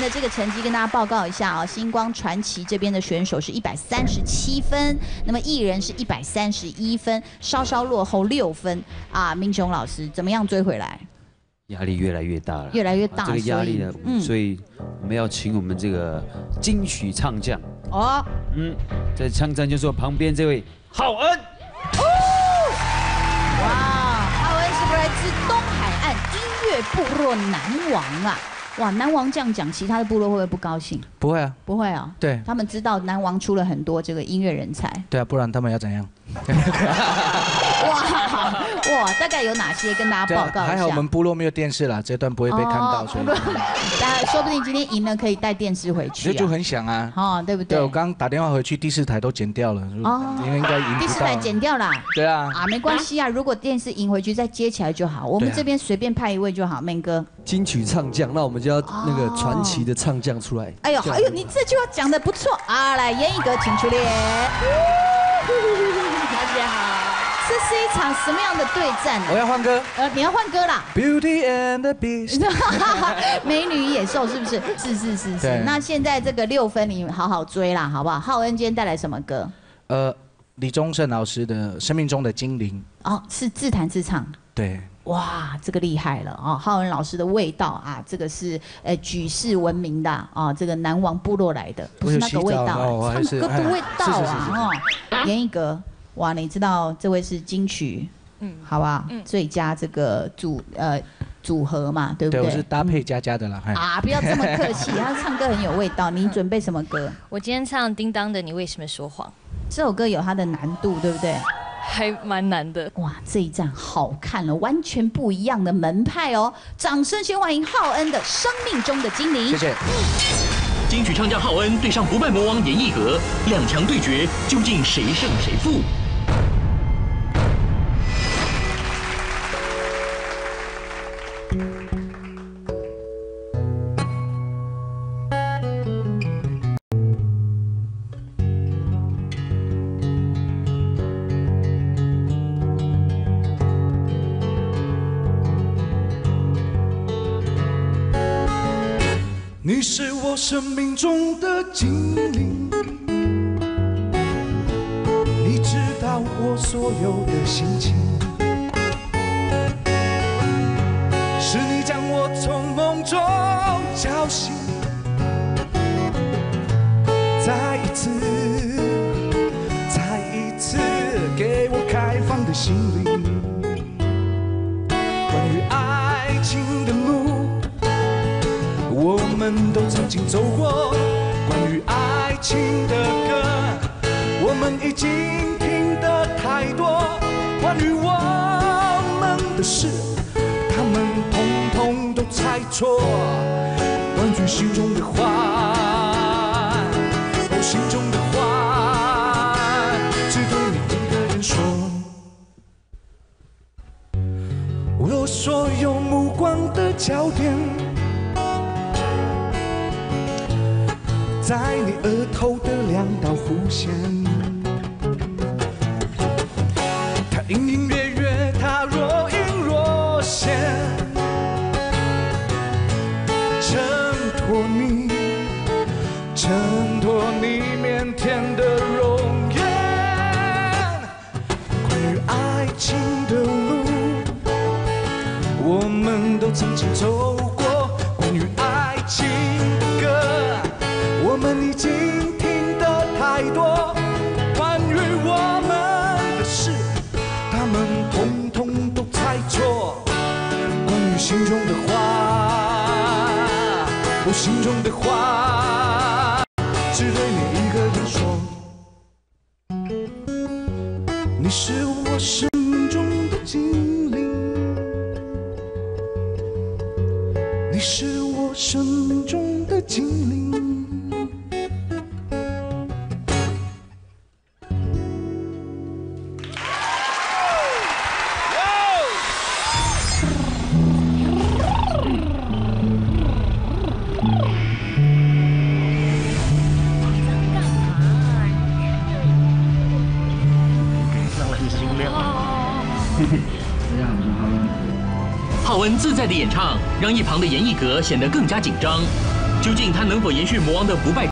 的这个成绩跟大家报告一下啊，星光传奇这边的选手是137分，那么艺人是131分，稍稍落后6分啊。明雄老师怎么样追回来？ 压力越来越大了， 越来越大。 这个压力呢，所以我们要请我们这个金曲唱将哦，这唱将就是我旁边这位浩恩。哦， 哇，浩恩是不是来自东海岸音乐部落南王啊？哇，南王这样讲，其他的部落会不会不高兴？ 不会啊， 不会啊。 对， 他们知道南王出了很多这个音乐人才。 对啊，不然他们要怎样？ 哇，大概有哪些跟大家报告一下？ 还好我们部落没有电视啦，这段不会被看到，所以大家说不定今天赢了可以带电视回去。 就很想啊， 哦，对不对？ 对，我刚刚打电话回去，第4台都剪掉了，因为应该赢不到。 第4台剪掉了。 对啊。 啊，没关系啊，如果电视赢回去再接起来就好，我们这边随便派一位就好，明哥。 金曲唱将，那我们就要那个传奇的唱将出来。 哎呦，你这句话讲得不错啊！来，严艺格，请出列。大家好。这是一场什么样的对战？ 我要换歌。 你要换歌啦。 Beauty and the Beast。 美女与野兽是不是？是。那现在这个6分，你好好追啦，好不好？浩恩今天带来什么歌？ 李宗盛老师的《生命中的精灵》。 哦，是自弹自唱。 对。 哇，这个厉害了啊！浩恩老师的味道啊，这个是举世闻名的啊，这个南王部落来的，不是那个味道，唱歌的味道啊！哦，严艺格。哇，你知道这位是金曲，好不好？最佳这个组合嘛，对不对？ 对，我是搭配佳佳的啦。 啊，不要这么客气，他唱歌很有味道。你准备什么歌？ 我今天唱叮当的《你为什么说谎》。 这首歌有它的难度，对不对？ 还蛮难的。 哇，这一站好看了，完全不一样的门派哦！掌声先欢迎浩恩的《生命中的精灵》。 谢谢。 金曲唱将浩恩对上不败魔王严艺格，2强对决，究竟谁胜谁负？ 你是我生命中的精灵，你知道我所有的心情，是你将我从梦中叫醒，再一次给我开放的心灵。关于爱情的路，我们都曾经走过，关于爱情的歌，我们已经听得太多，关于我们的事，他们统统都猜错，关于心中的话，心中的话，只对你一个人说。我所有目光的焦点在你额头的2道弧线，它隐隐约约，它若隐若现，衬托你腼腆的容颜。关于爱情的路，我们都曾经走过，关于爱情的歌，我们已经听得太多，关于我们的事，他们统统都猜错，关于心中的话，我心中的话，只对你一个人说。你是我生命中的精灵，你是我生命中的精灵。 浩恩自在的演唱，让一旁的严艺格显得更加紧张。 究竟他能否延续魔王的不败